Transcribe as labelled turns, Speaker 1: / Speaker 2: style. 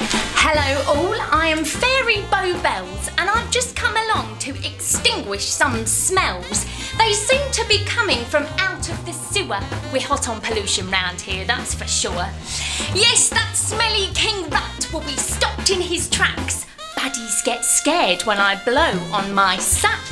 Speaker 1: Hello all, I am Fairy Bow Bells and I've just come along to extinguish some smells. They seem to be coming from out of the sewer. We're hot on pollution round here, that's for sure. Yes, that smelly king rat will be stopped in his tracks. Baddies get scared when I blow on my sap.